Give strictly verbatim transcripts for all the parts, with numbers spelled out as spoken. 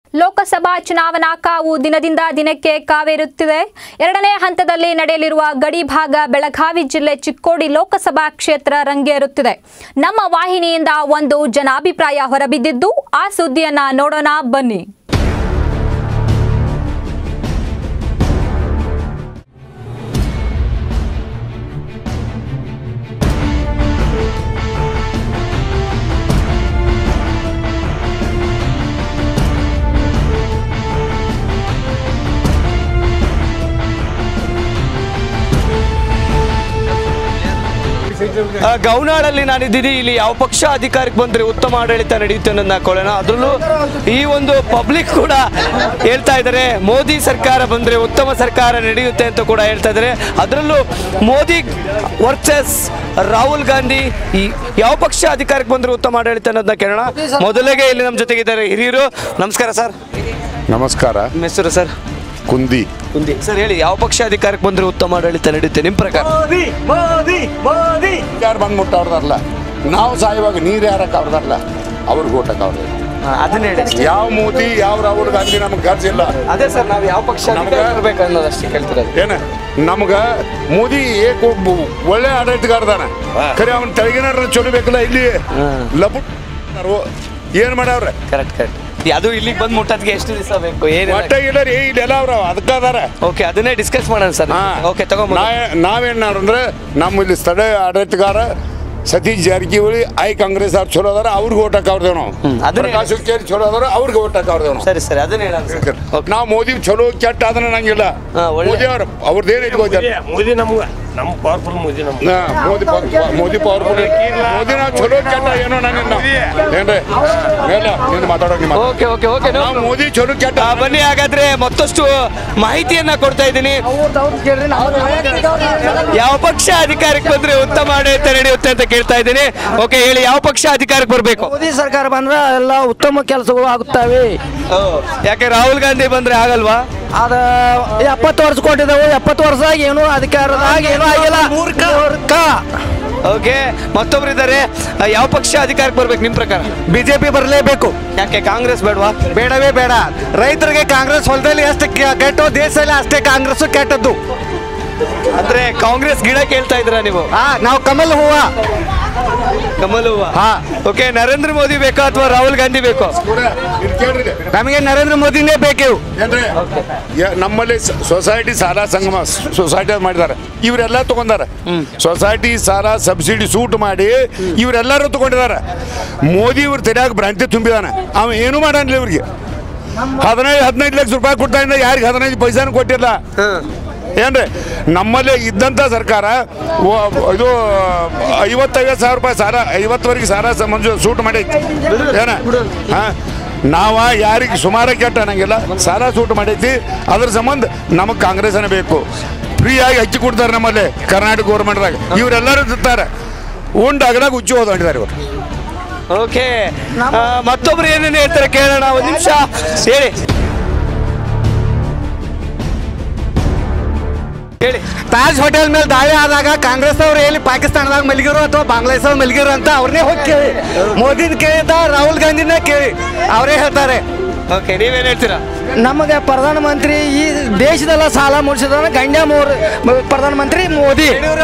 ಲೋಕಸಭಾ ಚುನಾವಣಾ ಕಾವು ದಿನದಿಂದ ದಿನಕ್ಕೆ ಕಾವೇರುತ್ತಿದೆ. ಎರಡನೇ ಹಂತದಲ್ಲಿ ನಡೆಯಲಿರುವ ಗಡಿ ಭಾಗ ಬೆಳಗಾವಿ ಜಿಲ್ಲೆ ಚಿಕ್ಕೋಡಿ ಲೋಕಸಭಾ ಕ್ಷೇತ್ರ ರಂಗೇರುತ್ತಿದೆ. ನಮ್ಮ ವಾಹಿನಿಯಿಂದ ಒಂದು ಜನಾಭಿಪ್ರಾಯ ಹೊರಬಿದ್ದಿದ್ದು, ಆ ಸುದ್ದಿಯನ್ನ ನೋಡೋಣ ಬನ್ನಿ. ಗೌನಾಳಲ್ಲಿ ನಾನಿದ್ದೀನಿ. ಇಲ್ಲಿ ಯಾವ ಪಕ್ಷ ಅಧಿಕಾರಕ್ಕೆ ಬಂದರೆ ಉತ್ತಮ ಆಡಳಿತ ನಡೆಯುತ್ತೆ ಅನ್ನೋದನ್ನ ಹಾಕೊಳ್ಳೋಣ. ಅದರಲ್ಲೂ ಈ ಒಂದು ಪಬ್ಲಿಕ್ ಕೂಡ ಹೇಳ್ತಾ ಇದ್ದಾರೆ, ಮೋದಿ ಸರ್ಕಾರ ಬಂದರೆ ಉತ್ತಮ ಸರ್ಕಾರ ನಡೆಯುತ್ತೆ ಅಂತ ಕೂಡ ಹೇಳ್ತಾ ಇದ್ದಾರೆ. ಅದರಲ್ಲೂ ಮೋದಿ ವರ್ಸಸ್ ರಾಹುಲ್ ಗಾಂಧಿ, ಈ ಯಾವ ಪಕ್ಷ ಅಧಿಕಾರಕ್ಕೆ ಬಂದರೆ ಉತ್ತಮ ಆಡಳಿತ ಅನ್ನೋದನ್ನ ಕೇಳೋಣ. ಮೊದಲಿಗೆ ಇಲ್ಲಿ ನಮ್ಮ ಜೊತೆಗಿದ್ದಾರೆ ಹಿರಿಯರು. ನಮಸ್ಕಾರ ಸರ್. ನಮಸ್ಕಾರ. ನಿಮ್ಮ ಹೆಸರು ಸರ್? ಕುಂದಿ. ಕುಂದಿ ಸರ್, ಹೇಳಿ, ಯಾವ ಪಕ್ಷ ಅಧಿಕಾರಕ್ಕೆ ಬಂದರೆ ಉತ್ತಮ ಆಡಳಿತ ನಡೆಯುತ್ತೆ ನಿಮ್ಮ ಪ್ರಕಾರ? ಯಾರು ಬಂದ್ಬಿಟ್ಟು ಅವ್ರದಲ್ಲ, ನಾವು ಸಾಯುವಾಗ ನೀರು ಯಾರಕ್ಕೆ ಅವ್ರದಲ್ಲ, ಅವ್ರಿಗೆ ಓಟಕ್ಕೆ ಅವ್ರದ್ದು. ಅದನ್ನ ಹೇಳಿ, ಯಾವ ಮೋದಿ ಯಾವ ರಾಹುಲ್ ಗಾಂಧಿ ನಮ್ಗೆ ಖರ್ಚಿಲ್ಲ. ಅದೇ ಸರ್, ನಾವು ಯಾವ ಪಕ್ಷ ನಮ್ಗೆ ಅನ್ನೋದಷ್ಟೇ ಕೇಳ್ತಿರೋದು. ಏನ ನಮ್ಗೆ ಮೋದಿ ಏಕ್ ಒಳ್ಳೆ ಆಡಳಿತಗಾರದಾನ, ಖರೆ ಅವನ ತೆಳಗಿನ ಚೊಲಬೇಕಲ್ಲ. ಇಲ್ಲಿ ಲಪು ಏನ್ ಮಾಡವ್ರೆ? Correct correct. ಅದು ಇಲ್ಲಿಗೆ ಬಂದು ಮುಟ್ಟೋದಕ್ಕೆ ಎಷ್ಟು ದಿವಸ ಬೇಕು? ಏನು ಒಟ್ಟ ಇಲ್ಲ ರೀ, ಇಲ್ಲೆಲ್ಲ ಅವ್ರ ಅದಕ್ಕೆ ಅದಾರ. ಓಕೆ, ಅದನ್ನೇ ಡಿಸ್ಕಸ್ ಮಾಡೋಣ ಸರ್. ಓಕೆ, ತಗೊಂಡ್ ನಾವೇನ್ ಅಂದ್ರೆ ನಮ್ಮ ಇಲ್ಲಿ ಸ್ಥಳೀಯ ಆಡಳಿತಗಾರ ಸತೀಶ್ ಜಾರಕಿಹೊಳಿ ಐ ಕಾಂಗ್ರೆಸ್ ಅವ್ರು ಚಲೋ ಅದಾರ, ಅವ್ರಿಗೆ ಓಟ್ ಹಾಕವ್ರದೇವ್ ನಾವು. ಪ್ರಕಾಶ್ ಹುಕ್ಕೇರಿ ಚಲೋ ಅದಾರ, ಅವ್ರಿಗೆ ಓಟ್ ಹಾಕವ್ರದೇವ್ ನಾವು. ಸರಿ ಸರಿ, ಅದನ್ನ ಹೇಳ. ನಾವು ಮೋದಿ ಚಲೋ ಕೆಟ್ಟ ಅದನ್ನ ನಂಗಿಲ್ಲ. ಮೋದಿ ಅವ್ರ ಅವ್ರದ್ದೇನು ಇಟ್ಕೋತಾರೆ. ಮೋದಿ ನಮ್ಗೆ ನಮ್ಮ ಪವರ್ಫುಲ್ ಮೋದಿ ನಮ್ಗೆ ಮೋದಿ ಮೋದಿ ಪವರ್ಫುಲ್. ಮೋದಿ ನಾವು ಚಲೋ ಕೆಟ್ಟ ಏನೋ ನನ್ನ ಏನ್ರಿ ಮೇಲ ನೀನು ಮಾತಾಡೋಕೆ. ಓಕೆ ಓಕೆ ಓಕೆ, ನಾವು ಮೋದಿ ಚಲೋ ಕೆಟ್ಟ. ಬನ್ನಿ, ಹಾಗಾದ್ರೆ ಮತ್ತಷ್ಟು ಮಾಹಿತಿಯನ್ನ ಕೊಡ್ತಾ ಇದ್ದೀನಿ. ಯಾವ ಪಕ್ಷ ಅಧಿಕಾರಕ್ಕೆ ಬಂದ್ರೆ ಉತ್ತಮ ಆಡಳಿತ ನಡೆಯುತ್ತೆ ಅಂತ ಕೇಳ್ತಾ ಇದ್ದೀನಿ. ಓಕೆ, ಹೇಳಿ, ಯಾವ ಪಕ್ಷ ಅಧಿಕಾರಕ್ಕೆ ಬರಬೇಕು? ಮೋದಿ ಸರ್ಕಾರ ಬಂದ್ರೆ ಎಲ್ಲ ಉತ್ತಮ ಕೆಲಸಗಳು ಆಗುತ್ತವೆ. ಯಾಕೆ ರಾಹುಲ್ ಗಾಂಧಿ ಬಂದ್ರೆ ಆಗಲ್ವಾ? ಅದ ಎಪ್ಪತ್ತು ವರ್ಷ ಕೊಟ್ಟಿದ್ದವು, ಎಪ್ಪತ್ತು ವರ್ಷದಾಗ ಏನು ಅಧಿಕಾರದಾಗ ಏನೂ ಆಗಿಲ್ಲ. ಮೂರ್ಖ. ಓಕೆ, ಮತ್ತೊಬ್ರು ಇದ್ದಾರೆ. ಯಾವ ಪಕ್ಷ ಅಧಿಕಾರಕ್ಕೆ ಬರ್ಬೇಕು ನಿಮ್ ಪ್ರಕಾರ? ಬಿಜೆಪಿ ಬರಲೇಬೇಕು. ಯಾಕೆ ಕಾಂಗ್ರೆಸ್ ಬೇಡವಾ? ಬೇಡವೇ ಬೇಡ. ರೈತರಿಗೆ ಕಾಂಗ್ರೆಸ್ ಹೊಲದಲ್ಲಿ ಎಷ್ಟು ಕೆಟ್ಟು, ದೇಶದಲ್ಲಿ ಅಷ್ಟೇ ಕಾಂಗ್ರೆಸ್ ಕೆಟ್ಟದ್ದು. ಅಂದ್ರೆ ಕಾಂಗ್ರೆಸ್ ಗಿಡ ಕೇಳ್ತಾ ಇದ್ರ ನೀವು? ಹಾ, ನಾವು ಕಮಲ್ ಹೂವ. ಕಮಲ್ ಹೂವ. ಹಾ. ಓಕೆ, ನರೇಂದ್ರ ಮೋದಿ ಬೇಕಾ ಅಥವಾ ರಾಹುಲ್ ಗಾಂಧಿ ಬೇಕು? ನಮಗೆ ನರೇಂದ್ರ ಮೋದಿನೇ ಬೇಕು. ಏನ್ರಿ, ನಮ್ಮಲ್ಲಿ ಸೊಸೈಟಿ ಸಾಲ ಸಂಗಮ ಸೊಸೈಟಿ ಮಾಡಿದ್ದಾರೆ, ಇವರೆಲ್ಲ ತಗೊಂಡಾರ. ಸೊಸೈಟಿ ಸಾಲ ಸಬ್ಸಿಡಿ ಸೂಟ್ ಮಾಡಿ ಇವರೆಲ್ಲರೂ ತಗೊಂಡಿದ್ದಾರೆ. ಮೋದಿ ಇವ್ರು ತೆರೆಯಾಗ ಭ್ರಾಂತಿ ತುಂಬಿದಾನೆ. ಅವ ಏನು ಮಾಡಲ್ಲ ಇವ್ರಿಗೆ. ಹದಿನೈದು ಹದಿನೈದು ಲಕ್ಷ ರೂಪಾಯಿ ಕೊಡ್ತಾ ಇದ್ದ, ಯಾರಿಗೆ ಹದಿನೈದು ಪೈಸಾನು ಕೊಟ್ಟಿಲ್ಲ. ಏನ್ರಿ, ನಮ್ಮಲ್ಲಿ ಇದ್ದಂಥ ಸರ್ಕಾರ ಇದು ಐವತ್ತೈವತ್ತು ಸಾವಿರ ರೂಪಾಯಿ ಸಾಲ, ಐವತ್ತುವರೆಗೆ ಸಾಲ ಮಂಜು ಸೂಟ್ ಮಾಡೈತಿ. ಏನ ಹಾಂ, ನಾವ ಯಾರಿಗೆ ಸುಮಾರು ಕೆಟ್ಟ ಅನ್ನಂಗಿಲ್ಲ, ಸಾಲ ಸೂಟ್ ಮಾಡೈತಿ. ಅದ್ರ ಸಂಬಂಧ ನಮಗೆ ಕಾಂಗ್ರೆಸ್ನೇ ಬೇಕು. ಫ್ರೀಯಾಗಿ ಹಚ್ಚಿ ಕೊಡ್ತಾರೆ ನಮ್ಮಲ್ಲಿ ಕರ್ನಾಟಕ ಗೌರ್ಮೆಂಟ್ದಾಗ. ಇವರೆಲ್ಲರೂ ತಿಂತಾರೆ, ಉಂಡಾಗದಾಗ ಹುಚ್ಚು ಹೋದಾಡಿದ್ದಾರೆ ಇವರು. ಓಕೆ, ಮತ್ತೊಬ್ರು ಏನೇನು ಹೇಳ್ತಾರೆ ಕೇಳೋಣ. ಒಂದು ನಿಮಿಷ ಹೇಳಿ ಹೇಳಿ. ತಾಜ್ ಹೋಟೆಲ್ ಮೇಲೆ ದಾಳಿ ಆದಾಗ ಕಾಂಗ್ರೆಸ್ ಅವರು ಎಲ್ಲಿ ಪಾಕಿಸ್ತಾನದಾಗ ಮಲಗಿರು ಅಥವಾ ಬಾಂಗ್ಲಾದೇಶ ಮಲಗಿರು ಅಂತ ಅವ್ರನ್ನೇ ಹೋಗಿ ಕೇಳಿ. ಮೋದಿನ ಕೇಳಿದ, ರಾಹುಲ್ ಗಾಂಧಿನ ಕೇಳಿ, ಅವರೇ ಹೇಳ್ತಾರೆ. ಓಕೆ, ನೀವೇನು ಹೇಳ್ತೀರಾ? ನಮಗೆ ಪ್ರಧಾನಮಂತ್ರಿ ಈ ದೇಶದೆಲ್ಲ ಸಾಲ ಮುಗಿಸಿದ ಗಂಡ ಮೂರು ಪ್ರಧಾನಮಂತ್ರಿ ಮೋದಿ.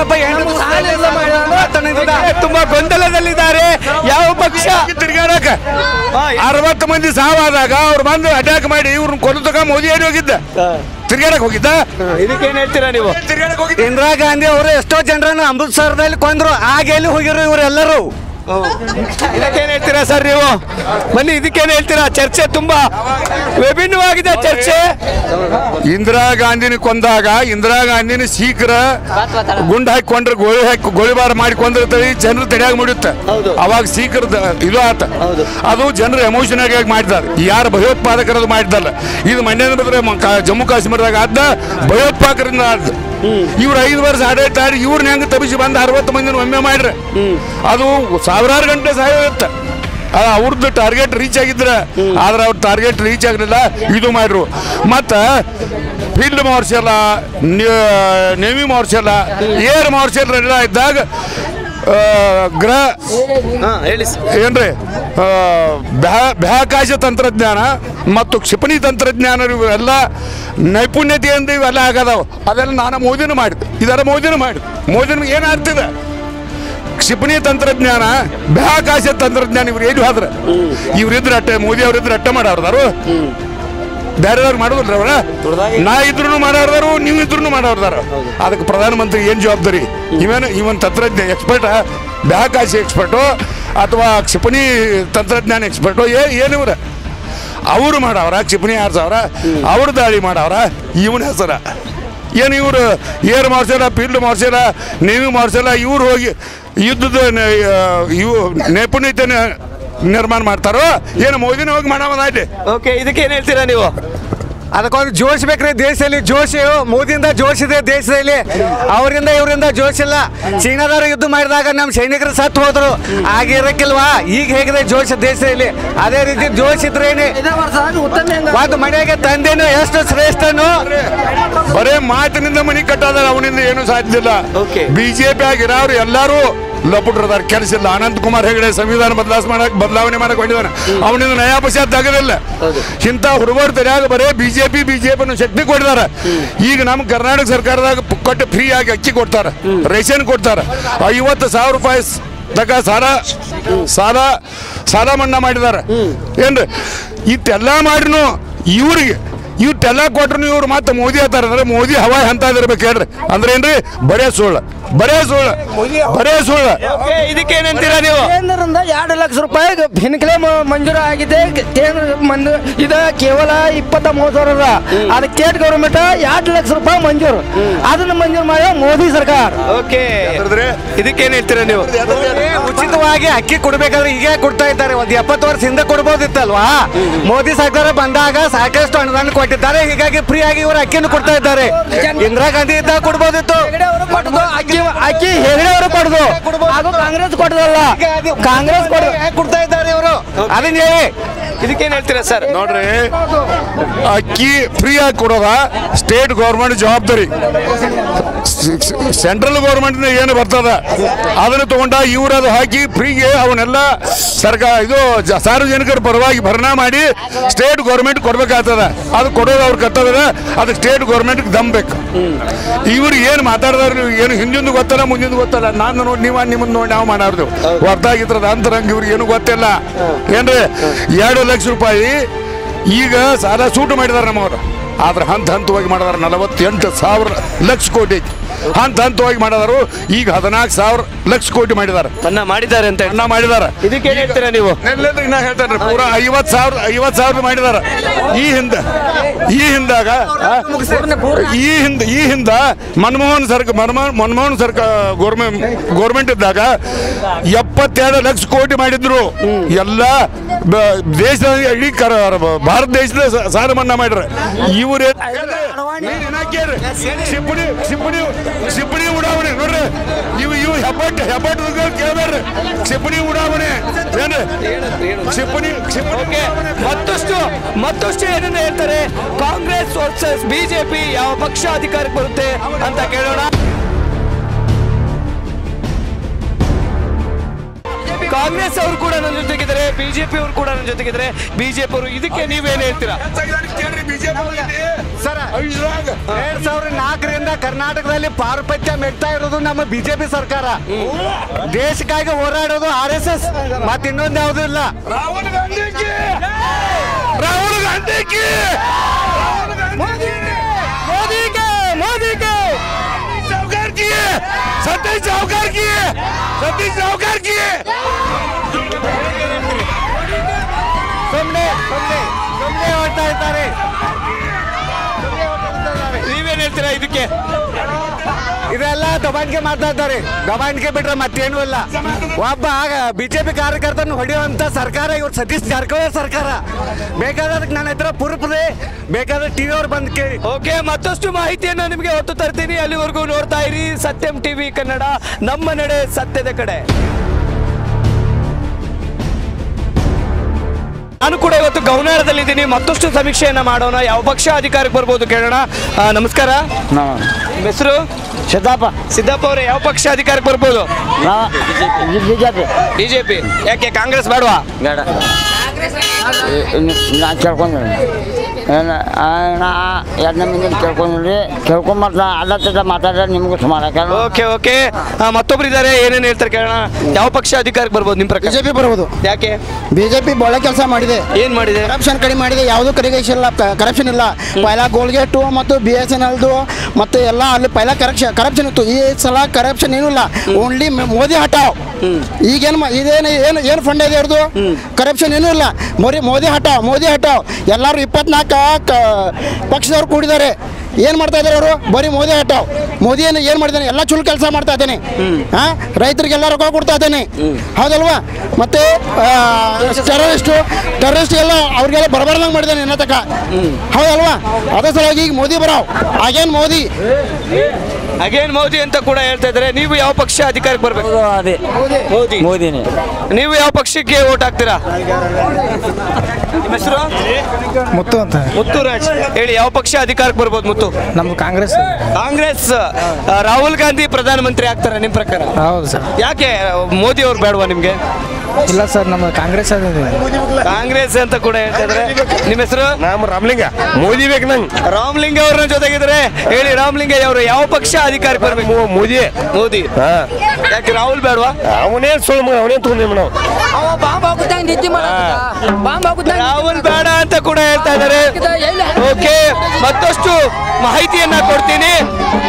ತುಂಬಾ ಗೊಂದಲದಲ್ಲಿದ್ದಾರೆ. ಯಾವ ಪಕ್ಷ ತಿರ್ಗಾಡಕ ಅರವತ್ತು ಮಂದಿ ಸಾವಾದಾಗ ಅವ್ರು ಬಂದು ಅಟ್ಯಾಕ್ ಮಾಡಿ ಇವ್ರನ್ನ ಕೊಲ್ಲತಕ ಮೋದಿ ಹೇಳಿ ಹೋಗಿದ್ದ. ತಿರ್ಗಾಡಕ್ ಹೋಗಿದ್ದ. ಇದಕ್ಕೇನು ಹೇಳ್ತೀರಾ ನೀವು? ತಿರ್ಗಾಡಕ್ ಹೋಗಿದ್ದ. ಇಂದಿರಾ ಗಾಂಧಿ ಅವರು ಎಷ್ಟೋ ಜನರನ್ನು ಅಮೃತ್ಸರದಲ್ಲಿ ಕೊಂದ್ರು, ಆಗ ಎಲ್ಲಿ ಹೋಗಿರು ಇವರೆಲ್ಲರೂ. ಇದಕ್ಕೇನು ಹೇಳ್ತೀರಾ ಸರ್ ನೀವು? ಬನ್ನಿ, ಇದಕ್ಕೇನು ಹೇಳ್ತೀರಾ? ಚರ್ಚೆ ತುಂಬಾ ವಿಭಿನ್ನವಾಗಿದೆ ಚರ್ಚೆ. ಇಂದಿರಾ ಗಾಂಧಿನ ಕೊಂದಾಗ ಇಂದಿರಾ ಗಾಂಧಿನ ಶೀಘ್ರ ಗುಂಡು ಹಾಕಿಕೊಂಡ್ರೆ ಗೋಳಿ ಹಾಕಿ ಗೋಳಿಬಾರ ಮಾಡಿ ಕೊಂದಿರ್ತಾರೆ, ಜನರು ತಡೆಯಾಗಿ ಮಾಡುತ್ತೆ. ಅವಾಗ ಶೀಘ್ರ ಇದು ಆತ. ಅದು ಜನರು ಎಮೋಷನ್ ಆಗಿ ಮಾಡಿದ್ದಾರೆ. ಯಾರು ಭಯೋತ್ಪಾದಕರದು ಮಾಡಿದ್ದಲ್ಲ. ಇದು ಮಂಡ್ಯದ ಬಂದ್ರೆ ಜಮ್ಮು ಕಾಶ್ಮೀರದಾಗ ಆದ ಭಯೋತ್ಪಾದಕರಿಂದ ಆದ. ಇವ್ರು ಐದು ವರ್ಷ ಆಡಳಿತ ಆಡಿ ಇವ್ರನ್ನ ಹೆಂಗೆ ತಪ್ಪಿಸಿ ಬಂದು ಅರವತ್ತು ಮಂದಿನ ಒಮ್ಮೆ ಮಾಡ್ರೆ ಅದು ಸಾವಿರಾರು ಗಂಟೆ ಸಾಯುತ್ತೆ. ಅವ್ರದ್ದು ಟಾರ್ಗೆಟ್ ರೀಚ್ ಆಗಿದ್ರೆ, ಆದ್ರೆ ಅವ್ರ ಟಾರ್ಗೆಟ್ ರೀಚ್ ಆಗಲಿಲ್ಲ. ಇದು ಮಾಡ್ರು. ಮತ್ತು field marshal, navy marshal, air marshal ಎಲ್ಲ ಇದ್ದಾಗ ಗ್ರಹ ಹೇಳಿ ಏನ್ರಿ ಬಾಹ್ಯಾಕಾಶ ತಂತ್ರಜ್ಞಾನ ಮತ್ತು ಕ್ಷಿಪಣಿ ತಂತ್ರಜ್ಞಾನ ಇವೆಲ್ಲ ನೈಪುಣ್ಯತೆಯಿಂದ ಇವೆಲ್ಲ ಆಗದಾವ. ಅದೆಲ್ಲ ನಾನು ಮೋದಿನೂ ಮಾಡಿದೆ, ಇದೆಲ್ಲ ಮೋದಿನೂ ಮಾಡಿದೆ. ಮೋದಿನ ಏನು ಆಗ್ತಿದೆ? ಕ್ಷಿಪಣಿ ತಂತ್ರಜ್ಞಾನ, ಬಾಹ್ಯಾಕಾಶ ತಂತ್ರಜ್ಞಾನ ಇವ್ರು ಏನು ಆದ್ರೆ ಇವ್ರಿದ್ರೆ ಅಟ್ಟೆ, ಮೋದಿ ಅವ್ರಿದ್ರೆ ಅಟ್ಟೆ ಮಾಡೋರ್ದಾರು, ಬೇರೆದವ್ರು ಮಾಡೋದಿಲ್ಲ ಅವರ. ನಾ ಇದ್ರು ಮಾಡೋರ್ದಾರು, ನೀವು ಇದ್ರು ಮಾಡೋರ್ದಾರ. ಅದಕ್ಕೆ ಪ್ರಧಾನಮಂತ್ರಿ ಏನು ಜವಾಬ್ದಾರಿ? ಇವೇನು ಇವನ್ ತಂತ್ರಜ್ಞ ಎಕ್ಸ್ಪರ್ಟ್, ಬಾಹ್ಯಾಕಾಶ ಎಕ್ಸ್ಪರ್ಟು ಅಥವಾ ಕ್ಷಿಪಣಿ ತಂತ್ರಜ್ಞಾನ ಎಕ್ಸ್ಪರ್ಟು ಏ ಏನಿವ್ರ ಅವರು ಮಾಡವ್ರ? ಕ್ಷಿಪಣಿ ಆರ್ಸವ್ರ, ಅವ್ರು ದಾಳಿ ಮಾಡವ್ರ. ಇವನ ಹೆಸರ ಏನು? ಇವರು air marshal, field marshal, navy marshal, ಇವ್ರು ಹೋಗಿ ಯುದ್ಧದ ಇವು ನೈಪುಣ್ಯತೆ ನಿರ್ಮಾಣ ಮಾಡ್ತಾರೋ ಏನು? ಮೋದಿನ ಹೋಗಿ ಮಾಡಲಿ. ಓಕೆ, ಇದಕ್ಕೆ ಏನು ಹೇಳ್ತೀರಾ ನೀವು? ಅದಕ್ಕೊಂದು ಜೋಶ್ ಬೇಕ್ರಿ ದೇಶದಲ್ಲಿ. ಜೋಶ್ ಮೋದಿಯಿಂದ ಜೋಶ್ ಇದೆ ದೇಶದಲ್ಲಿ, ಅವರಿಂದ ಇವರಿಂದ ಜೋಶ್ ಇಲ್ಲ. ಚೀನಾದವರು ಯುದ್ಧ ಮಾಡಿದಾಗ ನಮ್ಮ ಸೈನಿಕರು ಸತ್ತು ಹೋದ್ರು, ಆಗಿರಕ್ಕಿಲ್ವಾ? ಈಗ ಹೇಗಿದೆ ಜೋಶ್ ದೇಶದಲ್ಲಿ? ಅದೇ ರೀತಿ ಜೋಶ್ ಇದ್ರೇನೆ ಒಂದು ಮನೆಗೆ ತಂದೆನು ಎಷ್ಟು ಶ್ರೇಷ್ಠನು. ಬರೇ ಮಾತಿನಿಂದ ಮನೆ ಕಟ್ಟೋದ, ಅವನಿಂದ ಏನು ಸಾಧ್ಯ ಇಲ್ಲ. ಬಿಜೆಪಿ ಆಗಿರೋರು ಎಲ್ಲರೂ ಲಪುಟ್ರದಾರ, ಕೆಲಸ ಇಲ್ಲ. ಅನಂತ್ ಕುಮಾರ್ ಹೆಗಡೆ ಸಂವಿಧಾನ ಬದಲಾವಣೆ ಮಾಡಕ್ ಬದಲಾವಣೆ ಮಾಡಕ್ ಹೊಂದಿದ್ದಾನೆ, ಅವನಿಂದ ನಯಾ ಪೈಸೆ ತಗದಿಲ್ಲ. ಇಂಥ ಹುಡುಗರು ತಲೆಯಾಗ ಬರೇ ಬಿಜೆಪಿ ಬಿಜೆಪಿ ಶಕ್ತಿ ಕೊಟ್ಟಿದ್ದಾರೆ. ಈಗ ನಮ್ಮ ಕರ್ನಾಟಕ ಸರ್ಕಾರದಾಗ ಕೊಟ್ಟು ಫ್ರೀ ಆಗಿ ಅಕ್ಕಿ ಕೊಡ್ತಾರೆ, ರೇಷನ್ ಕೊಡ್ತಾರೆ. ಐವತ್ತು ಸಾವಿರ ರೂಪಾಯಿ ತಗ ಸಾಲ ಸಾಲ ಸಾಲ ಮನ್ನಾ ಮಾಡಿದ್ದಾರೆ. ಏನ್ರಿ ಇಷ್ಟೆಲ್ಲ ಮಾಡಿನು ಇವ್ರಿಗೆ ಇಷ್ಟೆಲ್ಲ ಕೊಟ್ರು ಇವ್ರು ಮತ್ತೆ ಮೋದಿ ಹೇಳ್ತಾರೆ ಅಂದ್ರೆ ಮೋದಿ ಹವಾ ಅಂತ ಇರ್ಬೇಕು ಹೇಳ್ರಿ. ಅಂದ್ರೆ ಏನ್ರಿ? ಬರೇ ಸುಳ್ಳು, ಬರೇ ಸುಳ್ಳು, ಬರೇ ಸುಳ್ಳು. ಇದಕ್ಕೆ ಏನಂತೀರಾ ನೀವು? ಕೇಂದ್ರದಿಂದ ಎರಡು ಲಕ್ಷ ರೂಪಾಯಿ ಹಿನ್ಕಲೆ ಮಂಜೂರು ಆಗಿದೆ. ಕೇಂದ್ರ ಮಂಜೂ ಇದು ಕೇವಲ ಇಪ್ಪತ್ತ ಮೂವತ್ತು ಸಾವಿರದ ಅದು ಸ್ಟೇಟ್ ಗೌರ್ಮೆಂಟ್ ಎರಡು ಲಕ್ಷ ರೂಪಾಯಿ ಮಂಜೂರು, ಅದನ್ನ ಮಂಜೂರು ಮಾಡಿ ಮೋದಿ ಸರ್ಕಾರ. ಓಕೆ, ಇದಕ್ಕೆ ಏನ್ ಹೇಳ್ತೀರಾ ನೀವು? ಉಚಿತವಾಗಿ ಅಕ್ಕಿ ಕೊಡ್ಬೇಕಾದ್ರೆ ಈಗ ಕೊಡ್ತಾ ಇದ್ದಾರೆ. ಒಂದ್ ಎಪ್ಪತ್ತು ವರ್ಷ ಹಿಂದೆ ಕೊಡ್ಬೋದಿತ್ತಲ್ವಾ? ಮೋದಿ ಸರ್ಕಾರ ಬಂದಾಗ ಸಾಕಷ್ಟು ಅನುದಾನ ಕೊಟ್ಟಿದ್ದಾರೆ, ಹೀಗಾಗಿ ಫ್ರೀ ಆಗಿ ಇವರು ಅಕ್ಕಿಯನ್ನು ಕೊಡ್ತಾ ಇದ್ದಾರೆ. ಇಂದಿರಾ ಗಾಂಧಿ ಇದ್ದಾಗ ಕೊಡ್ಬೋದಿತ್ತು. ಅಕ್ಕಿ ಅಕ್ಕಿ ಹೆಗಡೆ ಅವರು ಕೊಡುದು, ಅದು ಕಾಂಗ್ರೆಸ್ ಕೊಡೋದಲ್ಲ, ಕಾಂಗ್ರೆಸ್ ಕೊಡ್ತಾ ಇದ್ದಾರೆ ಇವರು. ಅದನ್ನ ಹೇಳಿ, ಇದಕ್ಕೇನ್ ಹೇಳ್ತೀರಾ ಸರ್? ನೋಡ್ರಿ, ಅಕ್ಕಿ ಫ್ರೀ ಆಗಿ ಕೊಡೋದ ಸ್ಟೇಟ್ ಗೌರ್ಮೆಂಟ್ ಜವಾಬ್ದಾರಿ. ಸೆಂಟ್ರಲ್ ಗೌರ್ಮೆಂಟ್ ಏನು ಬರ್ತದ ಅದನ್ನ ತಗೊಂಡ ಇವ್ರು ಅದು ಹಾಕಿ ಫ್ರೀಗೆ ಅವನ್ನೆಲ್ಲ ಸರ್ಕಾರ ಇದು ಸಾರ್ವಜನಿಕರ ಪರವಾಗಿ ಭರಣಾ ಮಾಡಿ ಸ್ಟೇಟ್ ಗೌರ್ಮೆಂಟ್ ಕೊಡ್ಬೇಕಾಗ್ತದ. ಅದು ಕೊಡೋದು ಅವ್ರ ಕರ್ತವ್ಯ, ಅದಕ್ಕೆ ಸ್ಟೇಟ್ ಗೌರ್ಮೆಂಟ್ ದಮ್ಬೇಕು. ಇವ್ರು ಏನು ಮಾತಾಡಿದ್ರು ಏನು ಹಿಂದಿಂದ ಗೊತ್ತಲ್ಲ ಮುಂದಿಂದ ಗೊತ್ತಲ್ಲ. ನಾನು ನೋಡಿ ನೀವು ನಿಮ್ಮನ್ನ ನೋಡಿ ನಾವು ಮಾಡಾರ್ದು ಹೊರತಾಗಿದ್ರದ ಅಂತರಂಗ ಇವ್ರಿಗೆ ಏನು ಗೊತ್ತಿಲ್ಲ. ಏನ್ರಿ ಎರಡು ಲಕ್ಷ ರೂಪಾಯಿ ಈಗ ಸಾಲ ಸೂಟು ಮಾಡಿದಾರೆ ನಮ್ಮವರು. ಆದ್ರೆ ಹಂತ ಹಂತವಾಗಿ ಮಾಡಿದಾರೆ. ನಲವತ್ತೆಂಟು ಸಾವಿರ ಲಕ್ಷ ಕೋಟಿ ಹಂತ ಹಂತವಾಗಿ ಮಾಡಿದಾರು. ಈಗ ಹದಿನಾಲ್ಕು ಸಾವಿರ ಲಕ್ಷ ಕೋಟಿ ಮಾಡಿದ್ದಾರೆ, ಮನ್ನಾ ಮಾಡಿದ್ದಾರೆ ಅಂತ ಮನ್ನಾ ಮಾಡಿದ್ದಾರೆ. ಇದಕ್ಕೆ ಏನ್ ಹೇಳ್ತೀರಾ ನೀವು? ನಾ ಹೇಳ್ತೇನೆ, ಪೂರ ಐವತ್ತು ಸಾವಿರ ಐವತ್ತು ಸಾವಿರ ಮಾಡಿದಾರೆ. ಈ ಹಿಂದೆ ಈ ಹಿಂದಾಗ ಈ ಹಿಂದ ಈ ಹಿಂದ ಮನಮೋಹನ್ ಸರ್ಕಾರ ಮನಮೋಹನ್ ಮನಮೋಹನ್ ಸರ್ಕಾರ ಗೋರ್ಮೆಂಟ್ ಗೋರ್ಮೆಂಟ್ ಇದ್ದಾಗ ಎಪ್ಪತ್ತೆರಡು ಲಕ್ಷ ಕೋಟಿ ಮಾಡಿದ್ರು. ಎಲ್ಲ ದೇಶದ ಇಡೀ ಭಾರತ ದೇಶದ ಸಾಲ ಮನ್ನಾ ಮಾಡ್ರೆ. ಇವ್ರು ಕ್ಷಿಪಣಿ ಕ್ಷಿಪಣಿ ಕ್ಷಿಪಣಿ ಉಡಾವಣೆ ನೋಡ್ರಿ. ಇವು ಇವು ಹೆಬ್ಬಟ್ಟು ಹೆಬ್ಬಟ್ಟು ಕೇಳ್ಬೇಡ್ರಿ. ಕ್ಷಿಪಣಿ ಉಡಾವಣೆ ಏನು ಕ್ಷಿಪಣಿ ಕ್ಷಿಪಣಿ ಮತ್ತಷ್ಟು ಮತ್ತಷ್ಟು ಏನನ್ನ ಹೇಳ್ತಾರೆ. ಕಾಂಗ್ರೆಸ್ ವರ್ಸಸ್ ಬಿಜೆಪಿ ಯಾವ ಪಕ್ಷ ಅಧಿಕಾರಕ್ಕೆ ಬರುತ್ತೆ ಅಂತ ಕೇಳೋಣ. ಕಾಂಗ್ರೆಸ್ ಅವರು ಕೂಡ ನನ್ನ ಜೊತೆಗಿದ್ದಾರೆ, ಬಿಜೆಪಿ ಅವರು ಕೂಡ ನನ್ನ ಜೊತೆಗಿದ್ದಾರೆ. ಬಿಜೆಪಿ ಅವರು ಇದಕ್ಕೆ ನೀವೇನು ಹೇಳ್ತೀರಾ? ಸರ್, ಎರಡ್ ಸಾವಿರದ ನಾಲ್ಕರಿಂದ ಕರ್ನಾಟಕದಲ್ಲಿ ಪಾರುಪತ್ಯ ಮೆಟ್ತಾ ಇರೋದು ನಮ್ಮ ಬಿಜೆಪಿ ಸರ್ಕಾರ. ದೇಶಕ್ಕಾಗಿ ಹೋರಾಡೋದು ಆರ್ ಎಸ್ ಎಸ್, ಮತ್ತೆ ಇನ್ನೊಂದು ಯಾವುದೂ ಇಲ್ಲ. ರಾಹುಲ್ ಗಾಂಧಿ ರಾಹುಲ್ ಗಾಂಧಿ साहूकार की सतीश साहूकार की सतीश साहूकार की ಸುಮ್ಮನೆ ಸುಮ್ಮನೆ ಸುಮ್ಮನೆ ಓಡ್ತಾ ಇರ್ತಾರೆ. ನೀವೇನ್ ಹೇಳ್ತೀರಾ ಇದಕ್ಕೆ? ಇದೆಲ್ಲ ದಬಾಣಿಕೆ ಮಾಡ್ತಾ ಇದ್ದಾರೆ. ದಬಾಣಿಕೆ ಬಿಟ್ರೆ ಮತ್ತೇನು ಇಲ್ಲ. ಒಬ್ಬ ಬಿಜೆಪಿ ಕಾರ್ಯಕರ್ತನ ಹೊಡೆಯುವಂತ ಸರ್ಕಾರ ಇವ್ರು ಸತೀಶ್ ಜಾರಕಿಹೊಳಿ ಸರ್ಕಾರ. ಬೇಕಾದ್ರೆ ನನ್ನ ಹತ್ರ ಪುರುಪದೆ, ಬೇಕಾದ್ರೆ ಟಿವಿ ಅವ್ರು ಬಂದು ಕೇಳಿ. ಓಕೆ, ಮತ್ತಷ್ಟು ಮಾಹಿತಿಯನ್ನು ನಿಮಗೆ ಹೊತ್ತು ತರ್ತೀನಿ. ಅಲ್ಲಿವರೆಗೂ ನೋಡ್ತಾ ಇರಿ ಸತ್ಯಂ ಟಿವಿ ಕನ್ನಡ, ನಮ್ಮ ನಡೆ ಸತ್ಯದ ಕಡೆ. ನಾನು ಕೂಡ ಇವತ್ತು ಗೌನಾಳದಲ್ಲಿದ್ದೀನಿ. ಮತ್ತಷ್ಟು ಸಮೀಕ್ಷೆಯನ್ನ ಮಾಡೋಣ. ಯಾವ ಪಕ್ಷ ಅಧಿಕಾರಕ್ಕೆ ಬರ್ಬೋದು ಕೇಳೋಣ. ನಮಸ್ಕಾರ, ನಿಮ್ಮ ಹೆಸರು? ಸಿದ್ದಪ್ಪ ಸಿದ್ದಪ್ಪ ಅವರೇ ಯಾವ ಪಕ್ಷ ಅಧಿಕಾರಕ್ಕೆ ಬರ್ಬೋದು? BJP BJP. ಯಾಕೆ ಕಾಂಗ್ರೆಸ್ ಬೇಡವಾ? ಬೇಡ ನಾ ಕೇಳ್ಕೊಂಡ್ರಿ ನಾ ಎರಡನೇ ಮಂದಿ ಕೇಳ್ಕೊಂಡ್ರಿ ಕೇಳ್ಕೊಂಬರ್ತ ಅಲ್ಲ ಮಾತಾಡಿದ್ರೆ ನಿಮ್ಗೂ ಸುಮಾರು. ಓಕೆ ಓಕೆ ಮತ್ತೊಬ್ರು ಇದ್ದಾರೆ, ಏನೇನು ಹೇಳ್ತಾರೆ ಕೇಳೋಣ. ಯಾವ ಪಕ್ಷ ಅಧಿಕಾರಕ್ಕೆ ಬರ್ಬೋದು ನಿಮ್ಮ ಪ್ರಕಾರ? ಬಿಜೆಪಿ ಬರ್ಬೋದು. ಯಾಕೆ? ಬಿಜೆಪಿ ಒಳ್ಳೆ ಕೆಲಸ ಮಾಡಿದೆ. ಏನ್ ಮಾಡಿದೆ? ಕರಪ್ಷನ್ ಕಡಿಮೆ ಮಾಡಿದೆ. ಯಾವುದೂ ಕರಿಗೇಷನ್ ಇಲ್ಲ, ಕರಪ್ಷನ್ ಇಲ್ಲ. ಪೈಲಾ ಗೋಲ್ಗೇಟು ಮತ್ತು ಬಿ ಎಸ್ ಎನ್ ಎಲ್ದು ಮತ್ತು ಎಲ್ಲ ಅಲ್ಲಿ ಪೈಲಾ ಕರಪ್ಷನ್ ಕರಪ್ಷನ್ ಇತ್ತು. ಈ ಸಲ ಕರಪ್ಷನ್ ಏನೂ ಇಲ್ಲ. ಓನ್ಲಿ ಮೋದಿ ಹಟಾವ್. ಈಗೇನು ಇದೇನು ಏನು ಏನು ಫಂಡ್ ಇದೆ ಅವ್ರದ್ದು? ಕರಪ್ಷನ್ ಏನೂ ಇಲ್ಲ. ಮೋದಿ ಮೋದಿ ಹಟಾವ್ ಮೋದಿ ಹಟಾವ್. ಎಲ್ಲರೂ ಇಪ್ಪತ್ನಾಲ್ಕು ಪಕ್ಷದವ್ರು ಕೂಡಿದ್ದಾರೆ. ಏನು ಮಾಡ್ತಾ ಇದ್ದಾರೆ ಅವರು? ಬರೀ ಮೋದಿ ಹಟಾವ್. ಮೋದಿ ಏನು ಏನು ಮಾಡಿದ್ದಾನೆ? ಎಲ್ಲ ಚುಲ್ ಕೆಲಸ ಮಾಡ್ತಾ ಇದ್ದಾನೆ. ಹಾಂ, ರೈತರಿಗೆಲ್ಲ ರೊಕ್ಕ ಕೊಡ್ತಾ ಇದ್ದಾನೆ, ಹೌದಲ್ವಾ? ಮತ್ತೆ ಟೆರರಿಸ್ಟು ಟೆರರಿಸ್ಟ್ ಎಲ್ಲ ಅವ್ರಿಗೆಲ್ಲ ಬರಬಾರ್ದಂಗೆ ಮಾಡಿದ್ದಾನೆ ಎನ್ನ ತಕ, ಹೌದಲ್ವಾ? ಅದ್ರ ಸಲುವಾಗಿ ಈಗ ಮೋದಿ ಬರಾವ್. ಆಗೇನು ಮೋದಿ ಅಗೇನ್ ಮೋದಿ ಅಂತ ಕೂಡ ಹೇಳ್ತಾ ಇದ್ದಾರೆ. ನೀವು ಯಾವ ಪಕ್ಷ ಅಧಿಕಾರಕ್ಕೆ ಬರ್ಬೇಕು? ಅದೇ ಮೋದಿ. ಮೋದಿನೇ. ನೀವು ಯಾವ ಪಕ್ಷಕ್ಕೆ ವೋಟ್ ಹಾಕ್ತೀರಾ? ನಿಮ್ಮ ಹೆಸರು? ಮುತ್ತು ಅಂತ. ಮುತ್ತುರಾಜ್. ಹೇಳಿ, ಯಾವ ಪಕ್ಷ ಅಧಿಕಾರಕ್ಕೆ ಬರ್ಬೋದು? ಮುತ್ತು. ನಮ್ದು ಕಾಂಗ್ರೆಸ್. ಕಾಂಗ್ರೆಸ್. ಆ, ರಾಹುಲ್ ಗಾಂಧಿ ಪ್ರಧಾನಮಂತ್ರಿ ಆಗ್ತಾರೆ ನಿಮ್ಮ ಪ್ರಕಾರ? ಹೌದು ಸರ್. ಯಾಕೆ ಮೋದಿ ಅವ್ರು ಬೇಡವಾ ನಿಮ್ಗೆ? ಇಲ್ಲ ಸರ್, ನಮ್ಮ ಕಾಂಗ್ರೆಸ್ ಕಾಂಗ್ರೆಸ್ ಅಂತ ಕೂಡ ಹೇಳ್ತಾ ಇದ್ದಾರೆ. ನಿಮ್ಮ ಹೆಸರು? ನಮ್ಮ ರಾಮಲಿಂಗ. ಮೋದಿ ಬೇಕು ನಂಗೆ. ರಾಮಲಿಂಗ ಅವ್ರ ಜೊತೆಗಿದ್ದಾರೆ. ಹೇಳಿ, ರಾಮಲಿಂಗ ಅವರು ಯಾವ ಪಕ್ಷ ಅಧಿಕಾರಕ್ಕೆ ಬರ್ಬೇಕು? ಮೋದಿ. ಮೋದಿ. ಯಾಕೆ ರಾಹುಲ್ ಬೇಡವಾ? ಅವನೇ ಸುಳ್ಳು, ಅವನೇ ತಗೊಂಡಿವ್ ನಾವು. ರಾಹುಲ್ ಬೇಡ ಅಂತ ಕೂಡ ಹೇಳ್ತಾ ಇದ್ದಾರೆ. ಓಕೆ, ಮತ್ತಷ್ಟು ಮಾಹಿತಿಯನ್ನ ಕೊಡ್ತೀನಿ.